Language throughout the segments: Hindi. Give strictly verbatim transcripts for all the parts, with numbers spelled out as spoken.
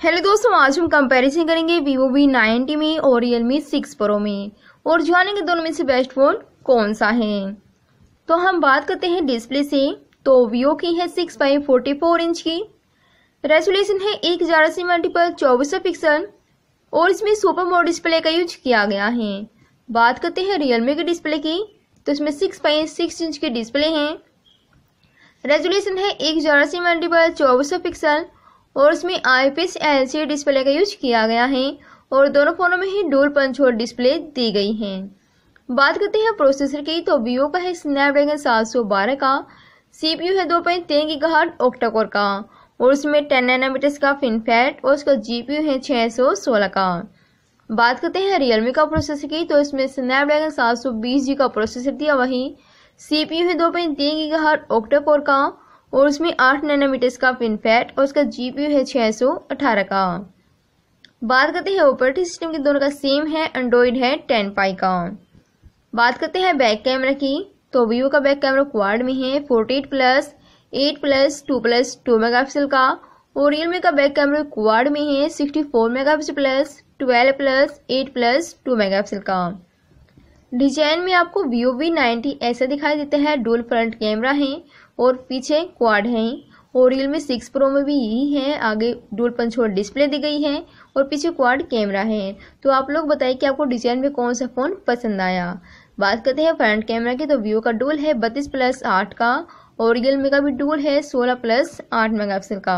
हेलो दोस्तों, आज हम कंपैरिजन करेंगे वीवो वी नाइंटी में और रियलमी सिक्स प्रो में और जानेंगे दोनों में से बेस्ट फ़ोन कौन सा है। तो हम बात करते हैं डिस्प्ले से। तो वीवो की है six by forty four inch की, रेजोल्यूशन है एक हज़ार अस्सी मल्टीपल चौबीस सौ पिक्सल और इसमें सुपर मोड डिस्प्ले का यूज किया गया है। बात करते हैं रियलमी के डिस्प्ले की, तो इसमें सिक्स बाई सिक्स इंच की डिस्प्ले है, रेजोल्यूशन है एक हज़ार अस्सी मल्टीपल चौबीस सौ पिक्सल और इसमें I P S L C D display का यूज किया गया है और दोनों फोनों में ही डुअल पंच होल डिस्प्ले दी गई है। बात करते हैं प्रोसेसर की, तो वीवो का है स्नैपड्रैगन सात सौ बारह का, सीपीयू है दो पॉइंट तीन गीगाहर्ट्ज ऑक्टा कोर का और उसमें टेन नैनोमीटर का फिनफैट और उसका जीपीयू है छः सौ सोलह का। बात करते हैं रियलमी का प्रोसेसर की, तो इसमें स्नैपड्रैगन सात सौ बीस जी का प्रोसेसर दिया, वही सीपीयू है दो पॉइंट तीन गीगाहर्ट्ज ऑक्टा कोर का और उसमें आठ नैनोमीटर का फिनफैट और उसका जीपीयू है छः सौ अठारह का। बात करते हैं ऑपरेटिंग सिस्टम की, दोनों का सेम है, एंड्रॉइड है टेन पाई का। बात करते हैं बैक कैमरा की, तो वीवो का बैक कैमरा क्वाड में है forty eight plus eight plus two plus two megapixel का और रियलमी का बैक कैमरा क्वाड में है sixty four megapixel plus twelve plus eight plus two megapixel का। डिजाइन में आपको वीवो वी नाइंटी ऐसा दिखाई देता है, डुअल फ्रंट कैमरा है और पीछे क्वाड है और रियलमी सिक्स प्रो में भी यही है, आगे डुअल पंच होल डिस्प्ले दी गई है और पीछे क्वाड कैमरा है। तो आप लोग बताइए कि आपको डिजाइन में कौन सा फ़ोन पसंद आया। बात करते हैं फ्रंट कैमरा की, तो वीवो का डुअल है बत्तीस प्लस आठ का और रियलमी का भी डुअल है सोलह प्लस आठ मेगापिक्सल का।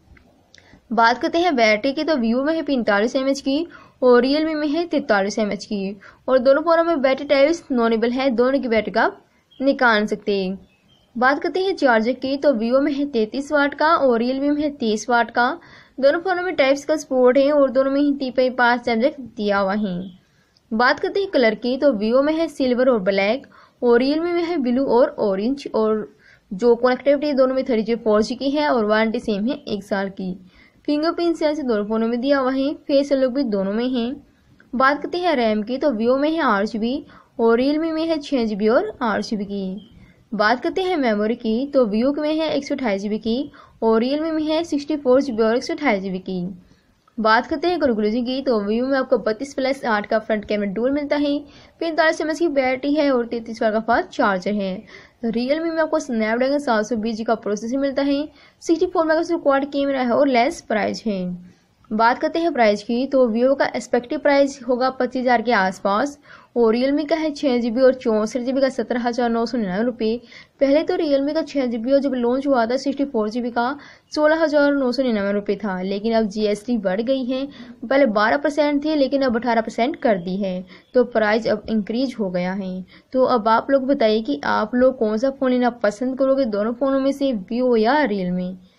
बात करते हैं बैटरी की, तो वीवो में है पैंतालीस एम एच की और रियलमी में है तैंतालीस एम एच की और दोनों फोनों में बैटरी टाइप्स नॉनेबल है, दोनों की बैटरी का आप निकाल सकते हैं। बात करते हैं चार्जर की, तो वीवो में है तैंतीस वाट का और रियलमी में है तीस वाट का। दोनों फोनों में टाइप्स का सपोर्ट है और दोनों में ही तीन पॉइंट पाँच चार्जर दिया हुआ है। बात करते हैं कलर की, तो वीवो में है सिल्वर और ब्लैक और रियलमी में है ब्लू और ऑरेंज और जो कनेक्टिविटी दोनों में थ्री जी फोर जी की है और वारंटी सेम है एक साल की। फिंगरप्रिंट सेंसर दोनों फोनों में दिया हुआ है, फेस अनलॉक भी दोनों में है। बात करते हैं रैम की, तो वीवो में है आठ जी बी और रियलमी में है छः जी बी और आठ जी बी की। बात करते हैं मेमोरी की, तो वीवो में है एक सौ अट्ठाईस जी बी की और रियलमी में है सिक्सटी फोर जी बी और एक सौ अट्ठाईस जी बी की। बात करते हैं कंक्लूजन की, तो वीवो में आपको बत्तीस प्लस आठ का फ्रंट कैमरा डुअल मिलता है, पैंतालीस एम एच की बैटरी है और तैंतीस वाट का फास्ट चार्जर है। रियलमी में आपको स्नैपड्रैगन सात सौ बीस जी का प्रोसेसर मिलता है, sixty four megapixel quad camera है और लेस प्राइस है। बात करते हैं प्राइस की, तो वीवो का एक्सपेक्टिव प्राइस होगा पच्चीस हज़ार के आसपास और रियलमी का है छः जी बी और चौंसठ जी बी का सत्रह हज़ार नौ सौ निन्यानवे रुपये। पहले तो रियलमी का छः जी बी और जब लॉन्च हुआ था सिक्सटी फोर जी बी का सोलह हज़ार नौ सौ निन्यानवे रुपये था, लेकिन अब जी एस टी बढ़ गई है, पहले बारह परसेंट थी लेकिन अब अठारह परसेंट कर दी है, तो प्राइस अब इंक्रीज हो गया है। तो अब आप लोग बताइए कि आप लोग कौन सा फ़ोन लेना पसंद करोगे, दोनों फ़ोनों में से वीवो या रियलमी।